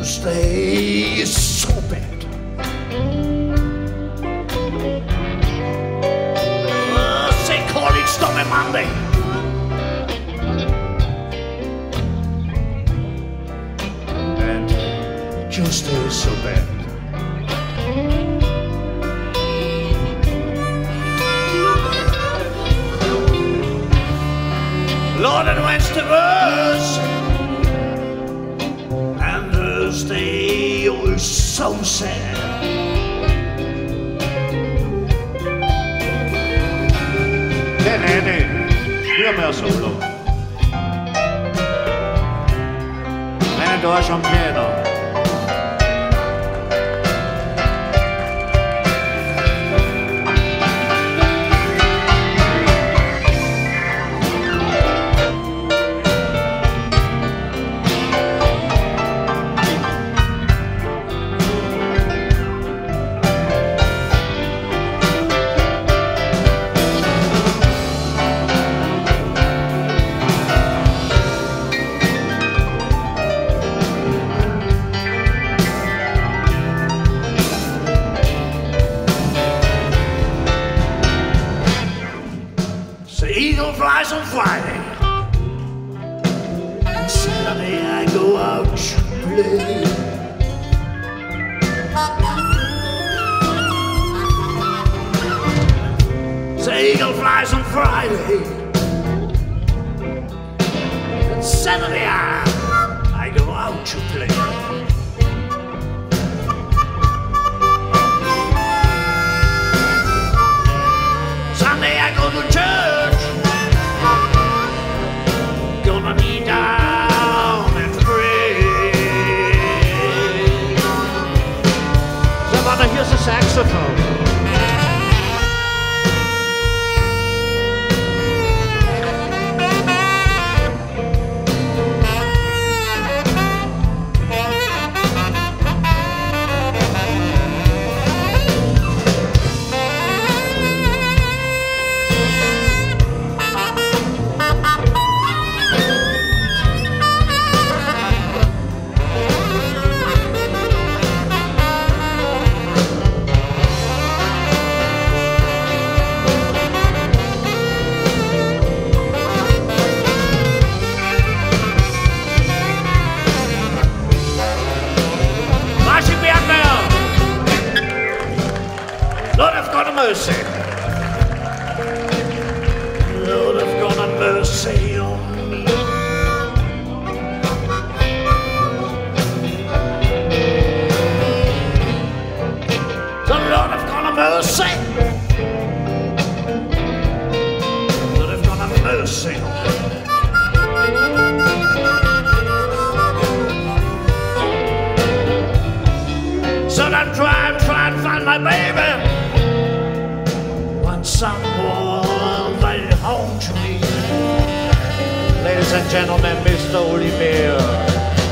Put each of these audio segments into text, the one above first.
Tuesday is so bad. Say call it stop me Monday. And Tuesday is so bad. Lord and Wednesday verse, and Thursday was so sad. Nej, hör mig solo. Men då är som piano. The eagle flies on Friday, and Saturday I go out to play. The eagle flies on Friday, and Saturday I go out to play. Sunday I go to church, gonna kneel down and pray. Somebody here's a saxophone. Lord have God mercy. Lord have God mercy on me. The Lord have God mercy. Lord have God mercy on me. So I'm trying to find my baby. Want someone right home to me. Ladies and gentlemen, Mr. Olivier.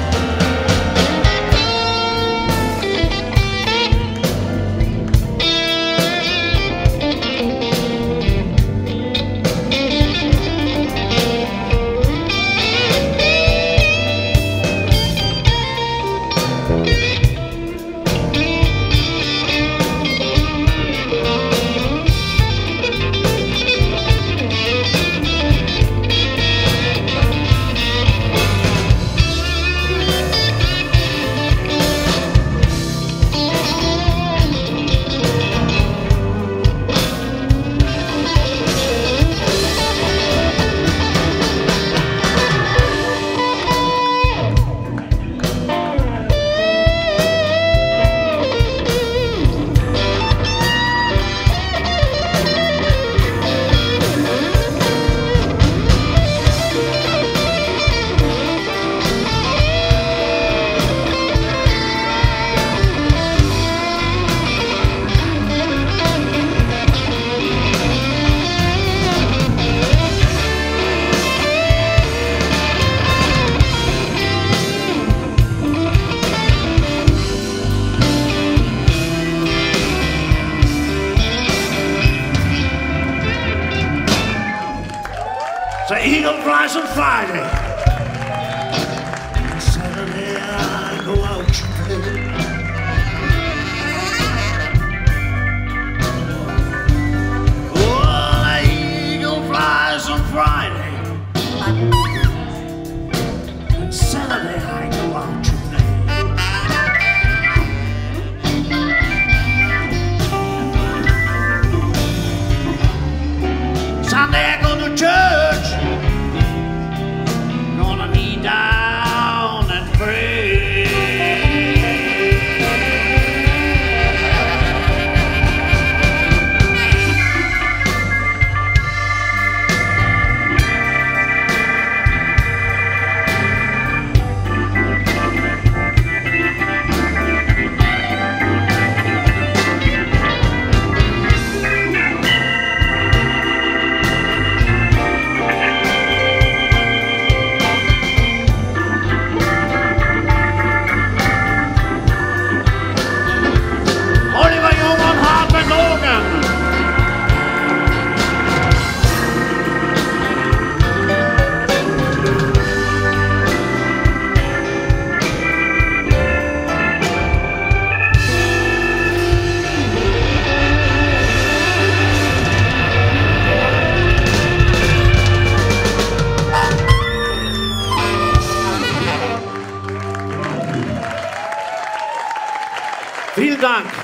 The eagle flies on Friday. Saturday I go out. Dank.